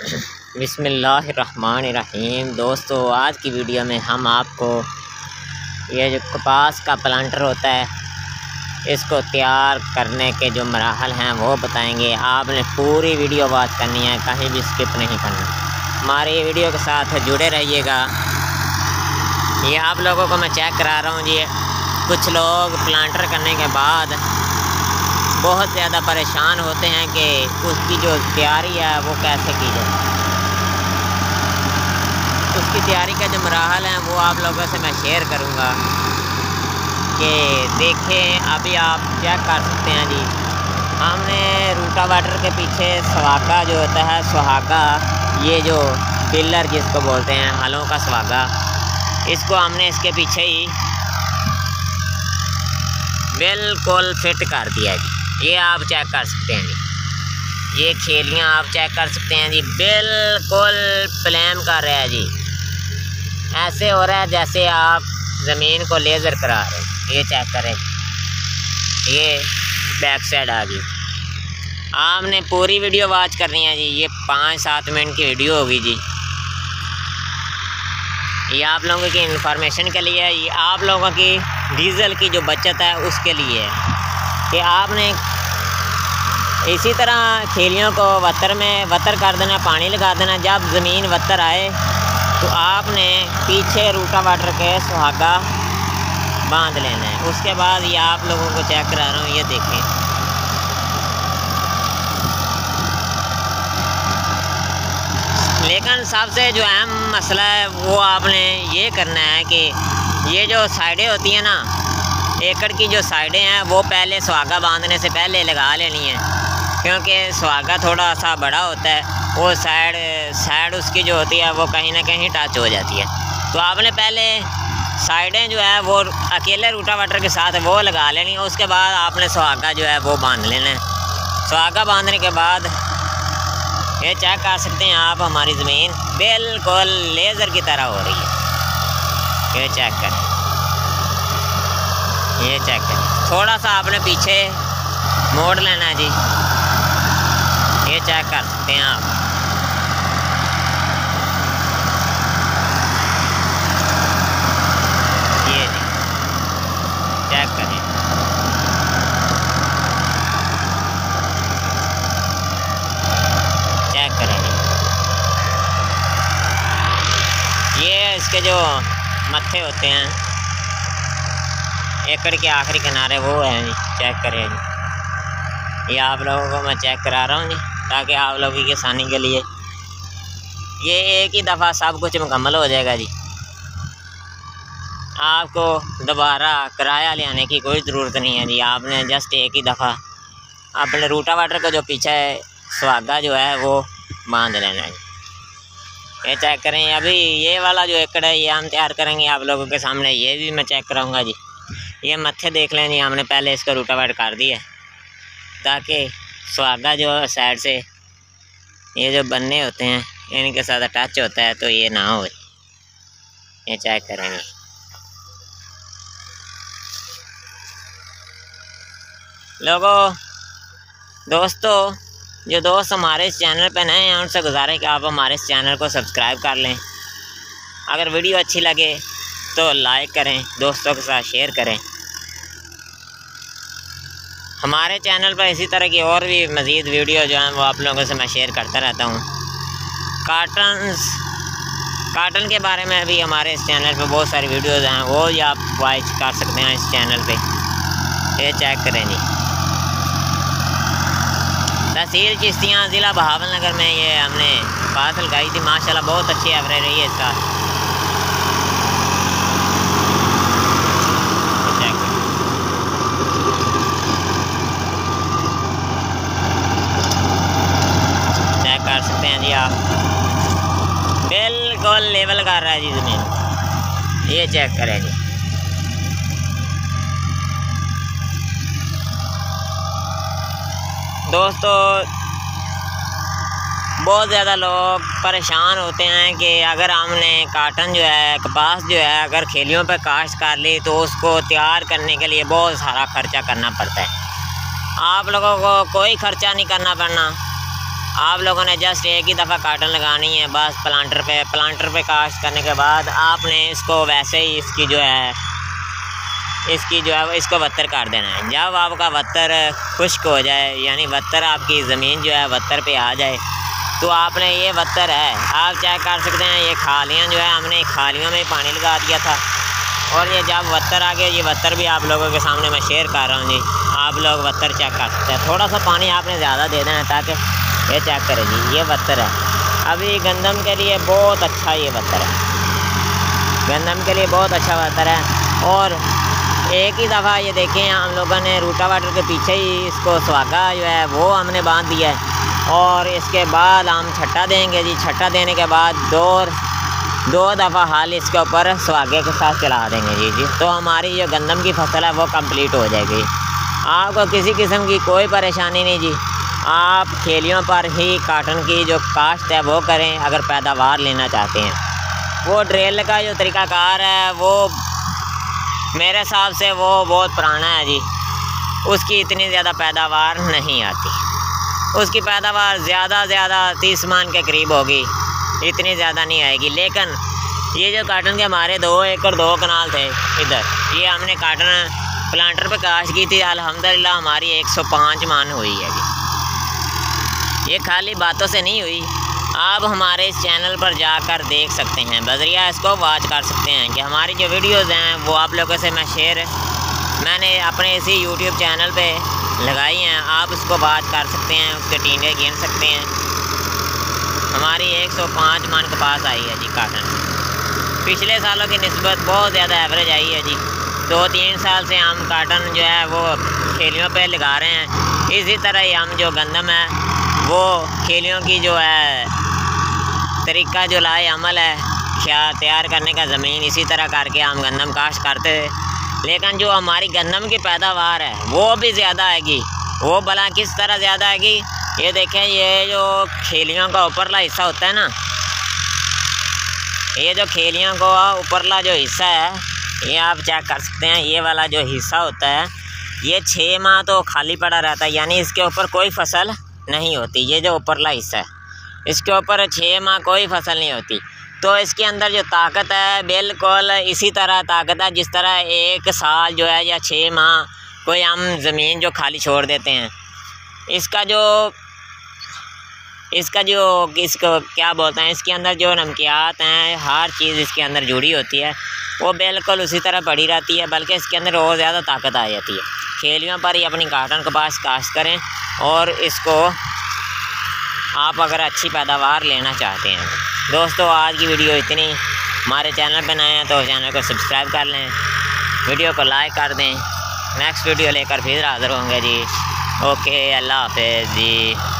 बिस्मिल्लाहिर्रहमानिर्रहीम। दोस्तों, आज की वीडियो में हम आपको ये जो कपास का प्लांटर होता है इसको तैयार करने के जो मराहल हैं वो बताएंगे। आपने पूरी वीडियो वॉच करनी है, कहीं भी स्किप नहीं करना। हमारी वीडियो के साथ जुड़े रहिएगा। ये आप लोगों को मैं चेक करा रहा हूँ जी। कुछ लोग प्लांटर करने के बाद बहुत ज़्यादा परेशान होते हैं कि उसकी जो तैयारी है वो कैसे की जाए। उसकी तैयारी का जो मराहल हैं वो आप लोगों से मैं शेयर करूंगा कि देखें। अभी आप चेक कर सकते हैं जी, हमने रूटावेटर के पीछे सुहागा जो होता है, सुहागा ये जो पिलर जिसको बोलते हैं, हलों का सुहागा, इसको हमने इसके पीछे ही बिल्कुल फिट कर दिया जी। ये आप चेक कर सकते हैं जी, ये खेलियाँ आप चेक कर सकते हैं जी, बिल्कुल प्लेन कर रहा है जी। ऐसे हो रहा है जैसे आप ज़मीन को लेज़र करा रहे हैं। ये चेक करें, ये बैक साइड आ गई। आपने पूरी वीडियो वॉच करनी है जी। ये 5-7 मिनट की वीडियो होगी जी। ये आप लोगों की इंफॉर्मेशन के लिए है, ये आप लोगों की डीज़ल की जो बचत है उसके लिए है कि आपने इसी तरह खेलियों को वतर कर देना, पानी लगा देना। जब ज़मीन वतर आए तो आपने पीछे रूटावेटर के सुहागा बांध लेना है। उसके बाद ये आप लोगों को चेक करा रहा हूँ, ये देखें। लेकिन सबसे जो अहम मसला है वो आपने ये करना है कि ये जो साइडें होती हैं ना, एकड़ की जो साइडें हैं वो पहले सुहागा बांधने से पहले लगा लेनी है, क्योंकि सुहागा थोड़ा सा बड़ा होता है। वो साइड उसकी जो होती है वो कहीं ना कहीं टच हो जाती है। तो आपने पहले साइडें जो है वो अकेले रूटावेटर के साथ वो लगा लेनी है। उसके बाद आपने सुहागा जो है वो बांध लेना है। सुहागा बांधने के बाद ये चेक कर सकते हैं आप, हमारी ज़मीन बिल्कुल लेज़र की तरह हो रही है। ये चेक करें, ये चेक करें। थोड़ा सा आपने पीछे मोड़ लेना है जी। ये चेक कर सकते हैं आप। ये जी चेक करें, चेक करें जी। ये इसके जो मत्थे होते हैं, एकड़ के आखिरी किनारे वो हैं जी। चेक करें जी, ये आप लोगों को मैं चेक करा रहा हूँ जी, ताकि आप लोगों की आसानी के लिए। ये एक ही दफ़ा सब कुछ मुकम्मल हो जाएगा जी। आपको दोबारा किराया ले आने की कोई ज़रूरत नहीं है जी। आपने जस्ट एक ही दफ़ा अपने रूटावेटर को जो पीछे सुहागा जो है वो बांध लेना है। ये चेक करें। अभी ये वाला जो एकड़ है ये हम तैयार करेंगे आप लोगों के सामने। ये भी मैं चेक कराऊँगा जी। ये मत्थे देख लें जी, हमने पहले इसको रूटावेटर कर दिया ताकि सुहागा जो साइड से ये जो बन्ने होते हैं इनके साथ टच होता है तो ये ना हो। ये चेक करेंगे लोगों। दोस्तों, जो दोस्त हमारे इस चैनल पे नए हैं उनसे गुजारिश है कि आप हमारे इस चैनल को सब्सक्राइब कर लें। अगर वीडियो अच्छी लगे तो लाइक करें, दोस्तों के साथ शेयर करें। हमारे चैनल पर इसी तरह की और भी मज़ीद वीडियो जो हैं वो आप लोगों से मैं शेयर करता रहता हूँ। काटन के बारे में भी हमारे इस चैनल पे बहुत सारी वीडियोज़ हैं, वो भी आप वॉच कर सकते हैं इस चैनल पे। ये चेक करें जी। तहसील चिश्तियाँ, ज़िला बहावलनगर में ये हमने पास लगाई थी। माशाल्लाह बहुत अच्छी एवरेज रही है इसका। चेक कर सकते हैं जी आप, बिल्कुल लेवल कर रहा है जी ज़मीन। ये चेक करें जी। दोस्तों, बहुत ज़्यादा लोग परेशान होते हैं कि अगर हमने काटन जो है, कपास जो है, अगर खेलियों पर काश्त कर ली तो उसको तैयार करने के लिए बहुत सारा खर्चा करना पड़ता है। आप लोगों को कोई खर्चा नहीं करना पड़ना। आप लोगों ने जस्ट एक ही दफ़ा काटन लगानी है बस प्लांटर पे कास्ट करने के बाद आपने इसको वैसे ही इसकी जो है इसको वत्तर काट देना है। जब आपका वत्तर खुश्क हो जाए, यानी वत्तर आपकी ज़मीन जो है वत्तर पे आ जाए, तो आपने ये वत्तर है आप चेक कर सकते हैं। ये खालियाँ जो है हमने खालियों में पानी लगा दिया था और ये जब वत्तर आ गया, ये वत्तर भी आप लोगों के सामने मैं शेयर कर रहा हूँ जी। आप लोग वत्तर चेक कर सकते हैं। थोड़ा सा पानी आपने ज़्यादा दे देना है ताकि ये चेक करें जी। ये वत्तर है, अभी गंदम के लिए बहुत अच्छा ये वत्तर है, गंदम के लिए बहुत अच्छा वत्तर है। और एक ही दफ़ा ये देखें हम लोगों ने रूटावाटर के पीछे ही इसको सुहागा जो है वो हमने बांध दिया है और इसके बाद हम छट्टा देंगे जी। छट्टा देने के बाद दो दफ़ा हाल इसके ऊपर सुहागे के साथ चला देंगे जी। तो हमारी जो गंदम की फसल है वो कंप्लीट हो जाएगी। आपको किसी किस्म की कोई परेशानी नहीं जी। आप खेलियों पर ही काटन की जो काश्त है वो करें अगर पैदावार लेना चाहते हैं। वो ड्रिल का जो तरीक़ाकार है वो मेरे हिसाब से वो बहुत पुराना है जी। उसकी इतनी ज़्यादा पैदावार नहीं आती, उसकी पैदावार ज़्यादा 30 मन के करीब होगी, इतनी ज़्यादा नहीं आएगी। लेकिन ये जो काटन के हमारे 2 एकड़ 2 कनाल थे इधर, ये हमने काटन प्लांटर पे काश्त की थी। अल्हम्दुलिल्लाह हमारी 105 मन हुई है जी। ये खाली बातों से नहीं हुई, आप हमारे इस चैनल पर जाकर देख सकते हैं, बज़रिया इसको वॉच कर सकते हैं कि हमारी जो वीडियोज़ हैं वो आप लोगों से मैंने अपने इसी यूट्यूब चैनल पे लगाई हैं। आप उसको वॉच कर सकते हैं, उसके टीने गिन सकते हैं। हमारी 105 मन के पास आई है जी काटन। पिछले सालों की निस्बत बहुत ज़्यादा एवरेज आई है जी। 2-3 साल से हम काटन जो है वो खेलियों पे लगा रहे हैं। इसी तरह ही हम जो गंदम है वो खेलियों की जो है तरीका जो लाए अमल है क्या तैयार करने का ज़मीन, इसी तरह करके हम गंदम काश्त करते थे। लेकिन जो हमारी गंदम की पैदावार है वो भी ज़्यादा आएगी। वो भला किस तरह ज़्यादा आएगी, ये देखें। ये जो खेलियों का ऊपरला हिस्सा होता है ना, ये जो खेलियों का ऊपरला जो हिस्सा है ये आप चेक कर सकते हैं। ये वाला जो हिस्सा होता है ये 6 माह तो खाली पड़ा रहता है, यानी इसके ऊपर कोई फसल नहीं होती। ये जो ऊपरला हिस्सा है इसके ऊपर 6 माह कोई फसल नहीं होती। तो इसके अंदर जो ताकत है बिल्कुल इसी तरह ताकत है जिस तरह 1 साल जो है या 6 माह कोई हम ज़मीन जो खाली छोड़ देते हैं। इसको क्या बोलते हैं, इसके अंदर जो नमकियात हैं हर चीज़ इसके अंदर जुड़ी होती है, वो बिल्कुल उसी तरह पड़ी रहती है, बल्कि इसके अंदर और ज़्यादा ताकत आ जाती है। खेलियों पर ही अपनी काटन कपास काश्त करें और इसको आप अगर अच्छी पैदावार लेना चाहते हैं। दोस्तों आज की वीडियो इतनी। हमारे चैनल पर नए हैं तो चैनल को सब्सक्राइब कर लें, वीडियो को लाइक कर दें। नेक्स्ट वीडियो लेकर फिर हाज़िर होंगे जी। ओके, अल्लाह हाफ़िज़ जी।